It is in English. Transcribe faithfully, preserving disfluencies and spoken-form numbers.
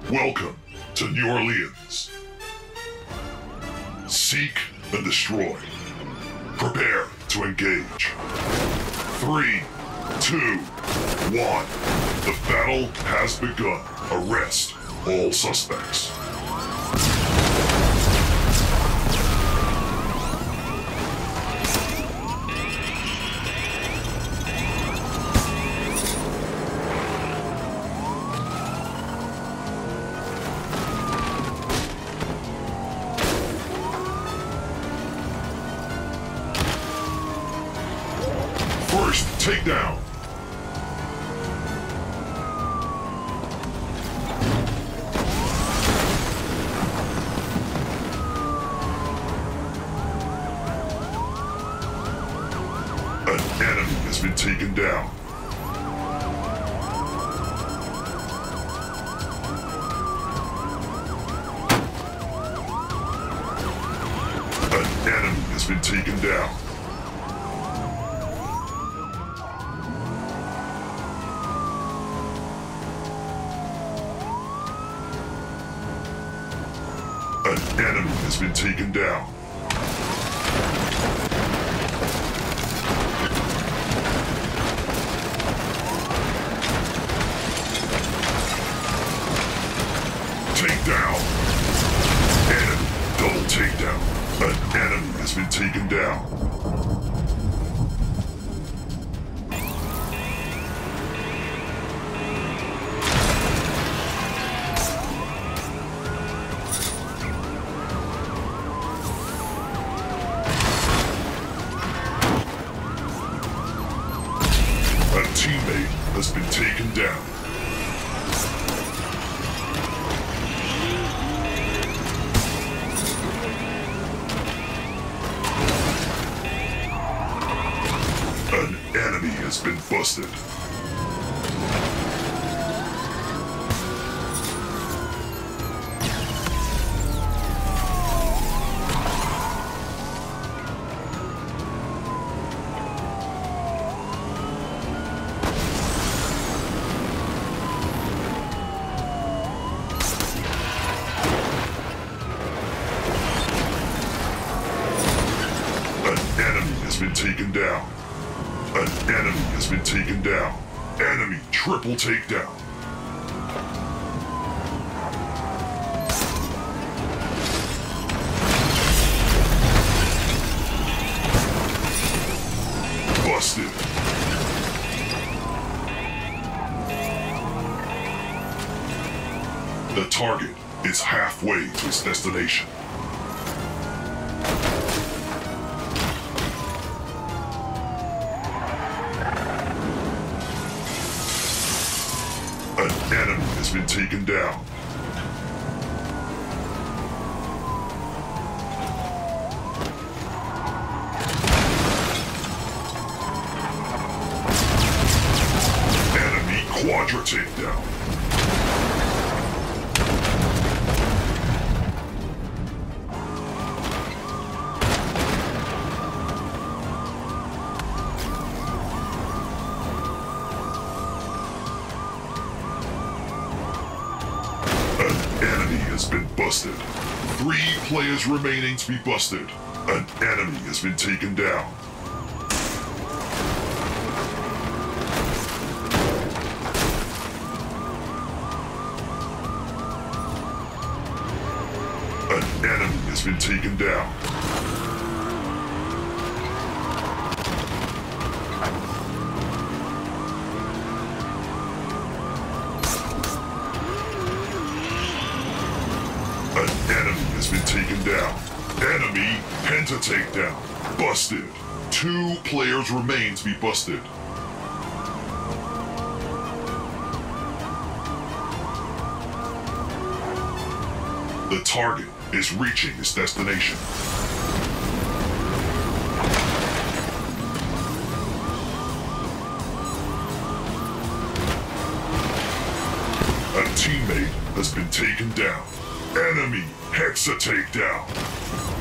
Welcome to New Orleans. Seek and destroy. Prepare to engage. Three, two, one. The battle has begun. Arrest all suspects. First, takedown. An enemy has been taken down. An enemy has been taken down. An enemy has been taken down. Takedown. Enemy double takedown. An enemy has been taken down. A teammate has been taken down. An enemy has been busted. An enemy has been taken down. An enemy has been taken down. Enemy triple takedown. Busted. The target is halfway to its destination. An enemy has been taken down. Enemy quadra takedown. An enemy has been busted. Three players remaining to be busted. An enemy has been taken down. An enemy has been taken down. An enemy has been taken down. Enemy penta takedown. Busted. Two players remain to be busted. The target is reaching its destination. A teammate has been taken down. Enemy hexa takedown.